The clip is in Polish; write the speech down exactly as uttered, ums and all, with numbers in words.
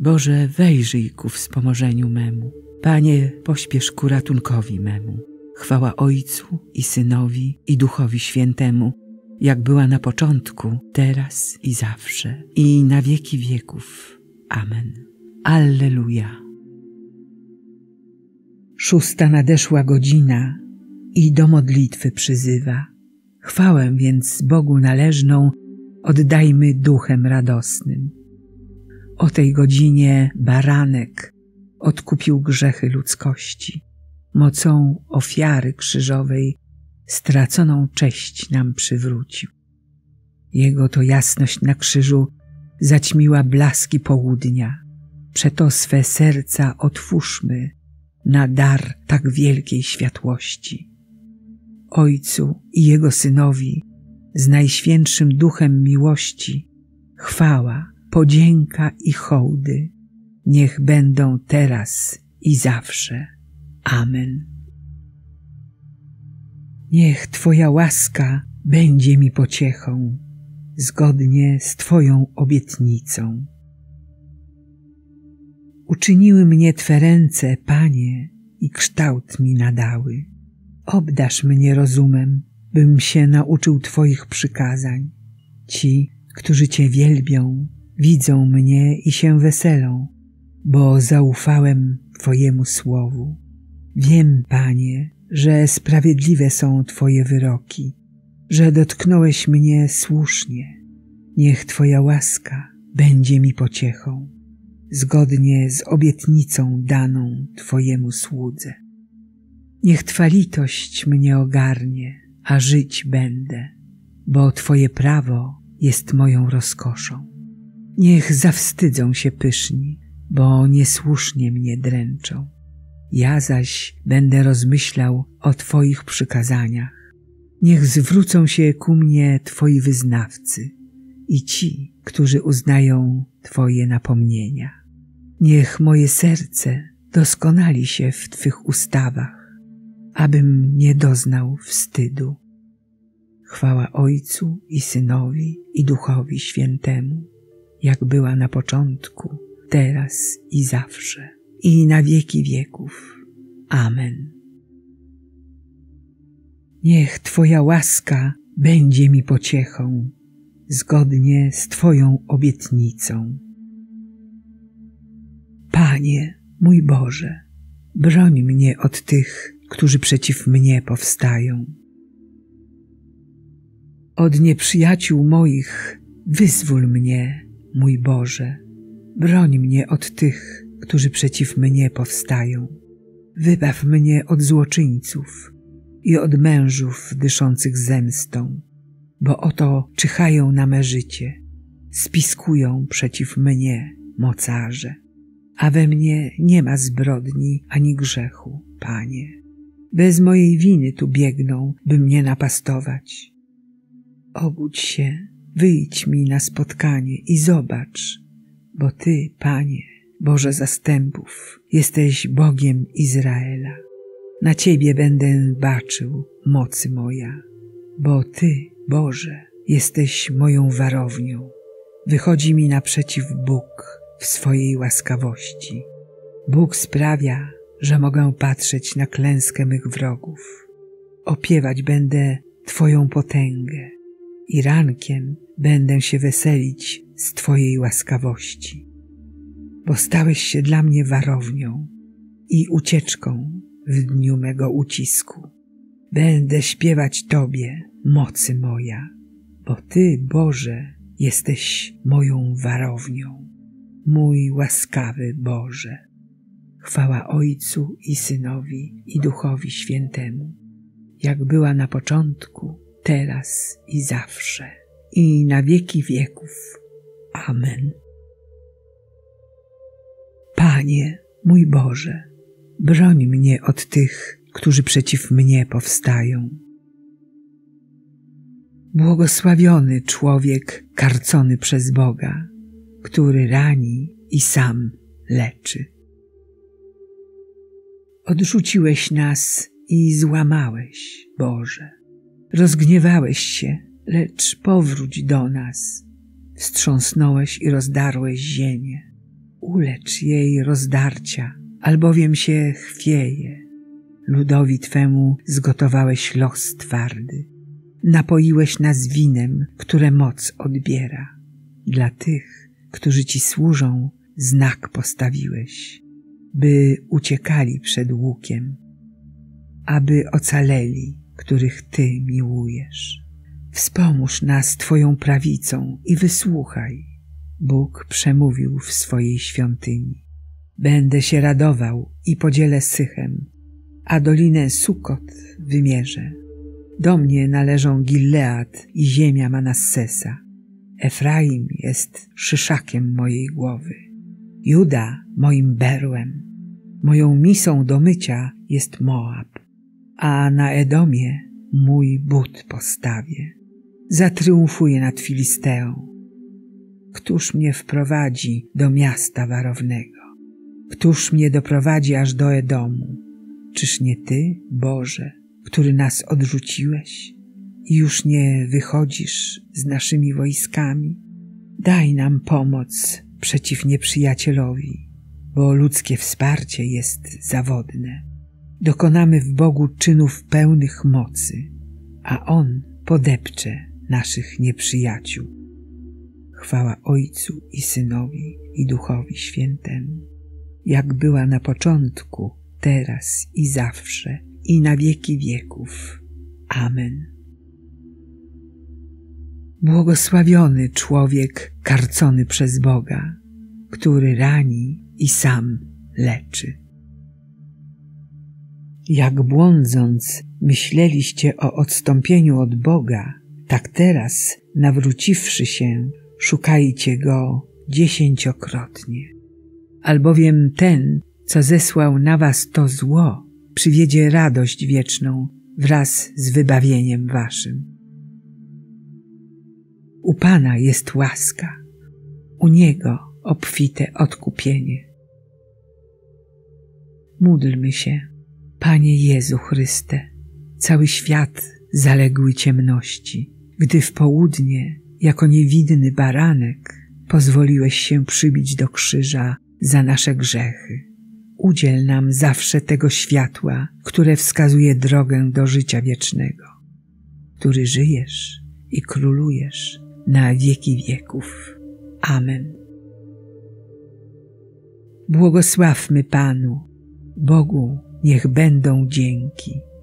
Boże, wejrzyj ku wspomożeniu memu. Panie, pośpiesz ku ratunkowi memu. Chwała Ojcu i Synowi i Duchowi Świętemu, jak była na początku, teraz i zawsze, i na wieki wieków. Amen. Alleluja. Szósta nadeszła godzina i do modlitwy przyzywa. Chwałę więc Bogu należną oddajmy duchem radosnym. O tej godzinie baranek odkupił grzechy ludzkości. Mocą ofiary krzyżowej straconą cześć nam przywrócił. Jego to jasność na krzyżu zaćmiła blaski południa. Przeto swe serca otwórzmy na dar tak wielkiej światłości. Ojcu i Jego Synowi z Najświętszym Duchem miłości chwała, podzięka i hołdy niech będą teraz i zawsze. Amen. Niech Twoja łaska będzie mi pociechą, zgodnie z Twoją obietnicą. Uczyniły mnie Twe ręce, Panie, i kształt mi nadały. Obdarz mnie rozumem, bym się nauczył Twoich przykazań. Ci, którzy Cię wielbią, widzą mnie i się weselą, bo zaufałem Twojemu słowu. Wiem, Panie, że sprawiedliwe są Twoje wyroki, że dotknąłeś mnie słusznie. Niech Twoja łaska będzie mi pociechą, zgodnie z obietnicą daną Twojemu słudze. Niech Twa litość mnie ogarnie, a żyć będę, bo Twoje prawo jest moją rozkoszą. Niech zawstydzą się pyszni, bo niesłusznie mnie dręczą. Ja zaś będę rozmyślał o Twoich przykazaniach. Niech zwrócą się ku mnie Twoi wyznawcy i ci, którzy uznają Twoje napomnienia. Niech moje serce doskonali się w Twych ustawach, abym nie doznał wstydu. Chwała Ojcu i Synowi i Duchowi Świętemu, jak była na początku, teraz i zawsze, i na wieki wieków. Amen. Niech Twoja łaska będzie mi pociechą, zgodnie z Twoją obietnicą. Panie, mój Boże, broń mnie od tych, którzy przeciw mnie powstają. Od nieprzyjaciół moich wyzwól mnie, mój Boże. Broń mnie od tych, którzy przeciw mnie powstają. Wybaw mnie od złoczyńców i od mężów dyszących zemstą, bo oto czyhają na me życie, spiskują przeciw mnie mocarze. A we mnie nie ma zbrodni ani grzechu, Panie. Bez mojej winy tu biegną, by mnie napastować. Obudź się, wyjdź mi na spotkanie i zobacz, bo Ty, Panie, Boże zastępów, jesteś Bogiem Izraela. Na Ciebie będę baczył, mocy moja, bo Ty, Boże, jesteś moją warownią. Wychodzi mi naprzeciw Bóg w swojej łaskawości. Bóg sprawia, że mogę patrzeć na klęskę mych wrogów. Opiewać będę Twoją potęgę i rankiem będę się weselić z Twojej łaskawości. Bo stałeś się dla mnie warownią i ucieczką w dniu mego ucisku. Będę śpiewać Tobie, mocy moja, bo Ty, Boże, jesteś moją warownią, mój łaskawy Boże. Chwała Ojcu i Synowi i Duchowi Świętemu, jak była na początku, teraz i zawsze, i na wieki wieków. Amen. Panie, mój Boże, broń mnie od tych, którzy przeciw mnie powstają. Błogosławiony człowiek karcony przez Boga, który rani i sam leczy. Odrzuciłeś nas i złamałeś, Boże. Rozgniewałeś się, lecz powróć do nas. Wstrząsnąłeś i rozdarłeś ziemię. ulecz jej rozdarcia, albowiem się chwieje. Ludowi Twemu zgotowałeś los twardy. Napoiłeś nas winem, które moc odbiera. Dla tych, którzy Ci służą, znak postawiłeś, by uciekali przed łukiem, aby ocaleli, których Ty miłujesz. Wspomóż nas Twoją prawicą i wysłuchaj. Bóg przemówił w swojej świątyni. Będę się radował i podzielę Sychem, a dolinę Sukot wymierzę. Do mnie należą Gilead i ziemia Manassesa. Efraim jest szyszakiem mojej głowy, Juda moim berłem. Moją misą do mycia jest Moab, a na Edomie mój but postawię. Zatriumfuję nad Filisteą. Któż mnie wprowadzi do miasta warownego? Któż mnie doprowadzi aż do Edomu? Czyż nie Ty, Boże, który nas odrzuciłeś i już nie wychodzisz z naszymi wojskami? Daj nam pomoc przeciw nieprzyjacielowi, bo ludzkie wsparcie jest zawodne. Dokonamy w Bogu czynów pełnych mocy, a On podepcze naszych nieprzyjaciół. Chwała Ojcu i Synowi i Duchowi Świętemu, jak była na początku, teraz i zawsze, i na wieki wieków. Amen. Błogosławiony człowiek karcony przez Boga, który rani i sam leczy. Jak błądząc myśleliście o odstąpieniu od Boga, tak teraz, nawróciwszy się, szukajcie Go dziesięciokrotnie. Albowiem ten, co zesłał na was to zło, przywiedzie radość wieczną wraz z wybawieniem waszym. U Pana jest łaska, u Niego obfite odkupienie. Módlmy się. Panie Jezu Chryste, cały świat zaległy ciemności, gdy w południe, jako niewidny baranek, pozwoliłeś się przybić do krzyża za nasze grzechy. Udziel nam zawsze tego światła, które wskazuje drogę do życia wiecznego, który żyjesz i królujesz na wieki wieków. Amen. Błogosławmy Panu, Bogu niech będą dzięki.